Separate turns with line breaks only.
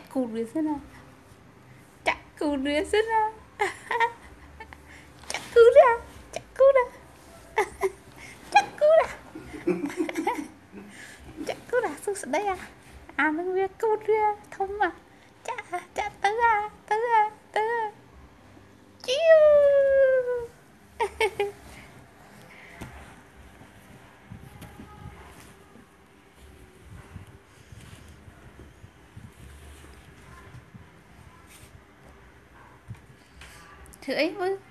cụt rồi thế nào, chặt cụt rồi thế nào, chặt cụt ra, chặt cụt ra, chặt cụt ra, chặt cụt ra xuống đây à, à nó biết cụt ra thông mà, chặt chặt tới à, tới à, tới à, chiu. Thử ấy